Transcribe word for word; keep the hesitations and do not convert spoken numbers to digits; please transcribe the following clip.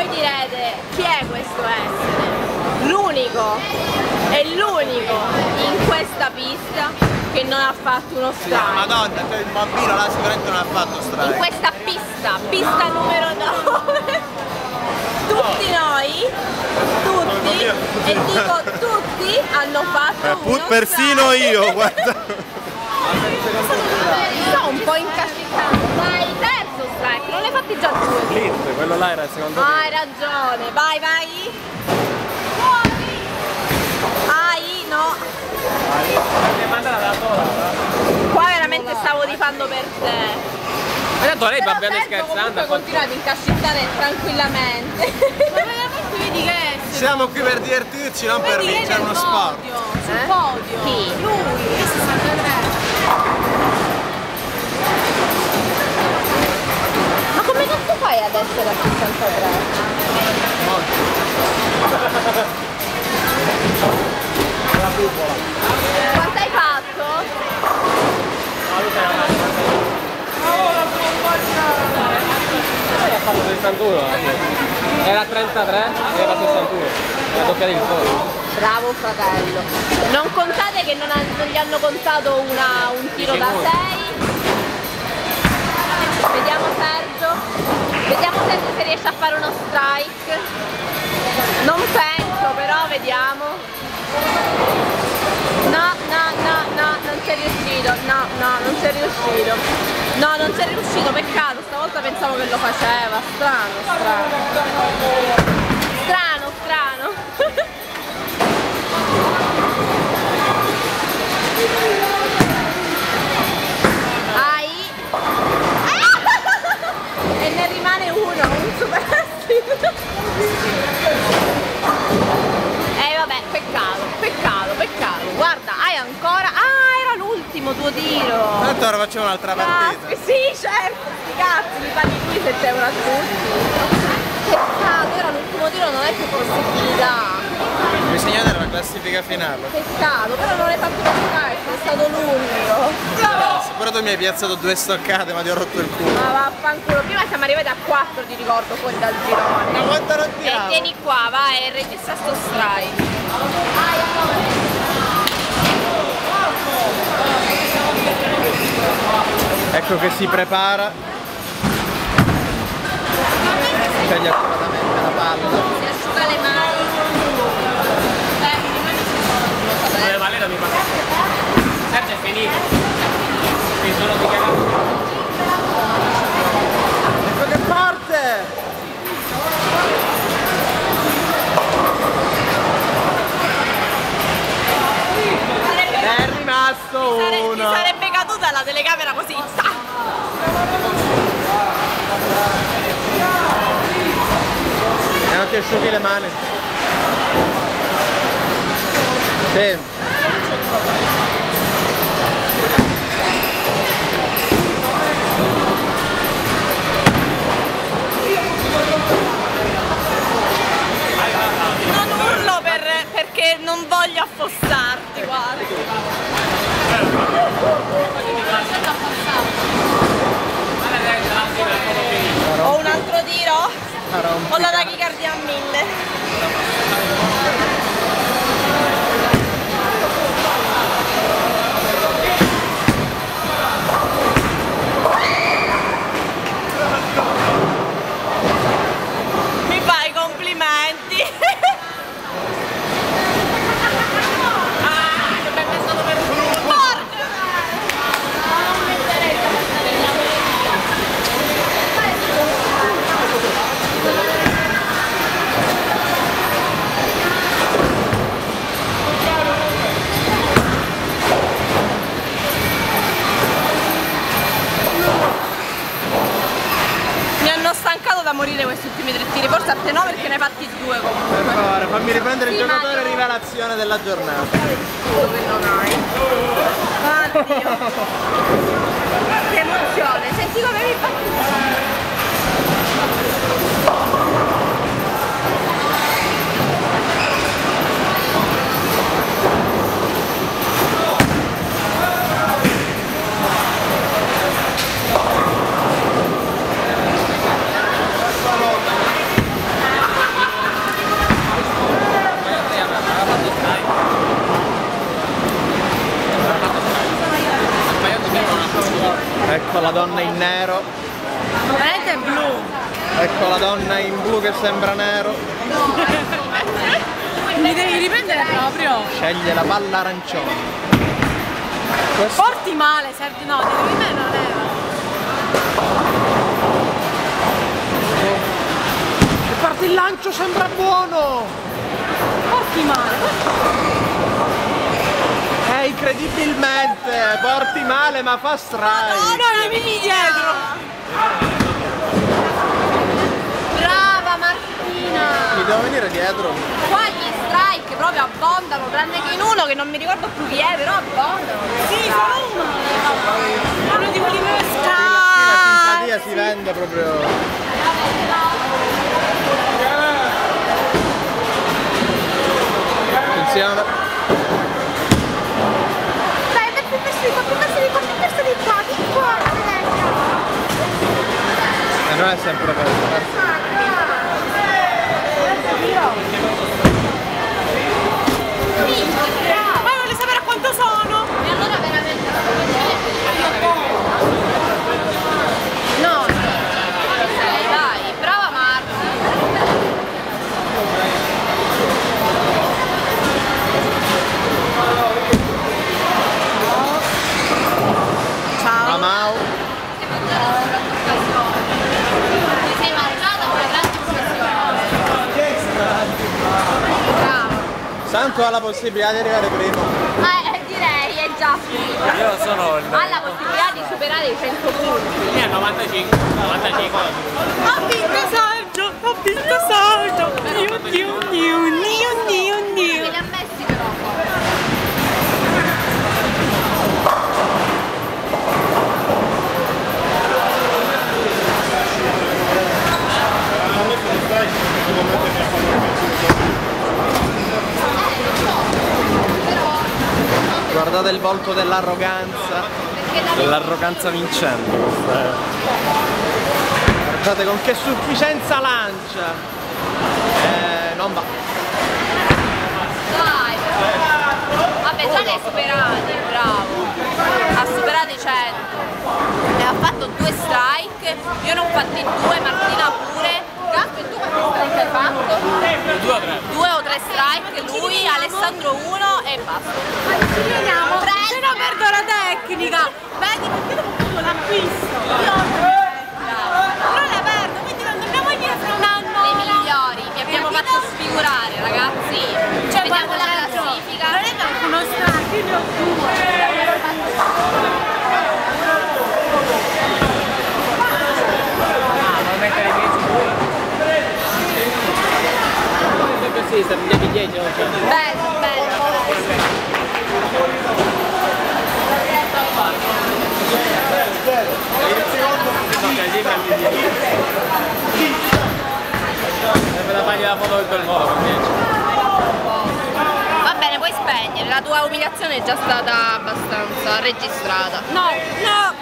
voi direte, chi è questo essere? L'unico, è l'unico in questa pista che non ha fatto uno strike. Sì, madonna, cioè il bambino là sicuramente non ha fatto strike. In questa pista, pista numero nove. Tutti noi, tutti, e dico tutti, hanno fatto eh, uno persino strike. io, guarda. Sto un po' incascicato. Vai, terzo strike, non l'hai fatti già due. Blitz, quello là era il secondo. Ah, hai ragione, vai, vai. Fuori. Ai, no. Qua veramente stavo rifando per te. Ma tanto lei va Però bene Sergio scherzando. comunque continua ad incascittare tranquillamente. Ma veramente vedi che Siamo qui per divertirci, non per vedi che vincere nel uno sport. podio, sul Eh? podio. Chi? Lui, sessantatré. Ma come cazzo fai ad essere a sessantatré? La cupola. Quanto hai fatto? Lei ha fatto sessantuno. Era trentatré e era sessantuno. La doppia del podio. Bravo fratello. Non contate che non, ha- non gli hanno contato una- un tiro da sei. Vediamo Sergio. Vediamo Sergio se riesce a fare uno strike. Non penso, però vediamo. No, no, no, no, non c'è riuscito. No, no, non c'è riuscito. No, non c'è riuscito, peccato, stavolta pensavo che lo faceva. Strano, strano. Strano, strano. Ai. E ne rimane uno, un super Eh vabbè, peccato, peccato, peccato. Guarda, hai ancora. Ah, era l'ultimo tuo tiro. Tanto ora facciamo un'altra partita. Cazzo, sì, certo, sti cazzi, mi paghi lui sette euro a tutti. Peccato, era l'ultimo tiro, non hai più possibilità. Bisogna dare la classifica finale. Peccato, però non hai fatto lo strike, è stato l'unico. Però tu mi hai piazzato due stoccate, ma ti ho rotto il culo. Ma vaffanculo, prima siamo arrivati a quattro, ti ricordo, fuori dal girone. Ma quanto non E tiriamo? tieni qua, vai, e registra sto strike. Ecco che si prepara. Taglia accuratamente la palla. Si asciuga le mani. Eh, le mani si sono Eh, ma lei non mi fa. Sergio è finito. Mi sono dichiarato. Ecco che forte! È rimasto Sare- mi uno! sarebbe caduta la telecamera così. Ta! E non ti asciughi le mani? Sì. Non urlo per, perché non voglio affossarti, guarda. Ho un altro tiro? Ho la tachicardia a mille. Mi fai i complimenti. Ah, non mi è passato per un porca! Non mettere la testa nella Mi hanno stancato da morire questi ultimi tre tiri, forse a te no perché ne hai fatti due comunque. Per favore, fammi riprendere il Sì, ma- giocatore rivelazione della giornata. Quello che non hai. Oddio. Che emozione, senti come mi fa. la donna in nero. Veramente blu. Ecco la donna in blu che sembra nero. Mi devi riprendere proprio. Sceglie la palla arancione. Questo... Porti male, Sergio. No, devi me non leva. E parte il lancio, sembra buono! Porti male. Eh, incredibilmente! Porti male ma fa strike! No, no, mi vieni dietro! Brava Martina! Mi devo venire dietro? Qua gli strike proprio abbondano, tranne che in uno che non mi ricordo più chi è, però abbondano. Sì, solo uno! Uno di quelli per La simpatia si vende proprio... Attenzione! Dai, più verso di qua, più verso di qua, più verso di qua, di qua, a destra. E non è sempre questo. Ma voglio sapere a quanto sono! E allora veramente no! Dai, dai, brava Marta! Ciao! Amau! Ti sei mangiata una grande occasione! Bravo! Santo ha la possibilità di arrivare prima. Eh, direi, è già finita! Io sono il... Ha la possibilità di superare i cento punti! Ne ha novantacinque. novantacinque. Ho vinto Sergio! Ho vinto Sergio! Dio, Dio, Dio, Dio, Dio, Dio! Me li ha messi però! Guardate il volto dell'arroganza. Dell'arroganza vincente questa è. Guardate con che sufficienza lancia. Eh, non va. Dai! Vabbè, già li hai superati, bravo! Ha superato i cento! Ne ha fatto due strike, io ne ho fatti due, Martina pure. Gasper, tu quanti strike hai fatto? Due o tre. Due o tre strike, lui, Alessandro uno e basta. Vediamo. Se no perdo la tecnica! Vedi perché dopo tutto l'acquisto? Però la perdo, quindi non dobbiamo dire fra un anno. Le migliori, vi abbiamo fatto sfigurare ragazzi. Cioè, vediamo la classifica. Non è che uno strike, ne ho Vuoi mettere dieci due? Così, se prendiamo i dieci non c'è. bello, bello. Deve da fargli la foto del bel volo, Va bene, puoi spegnere, la tua umiliazione è già stata abbastanza registrata. No, no,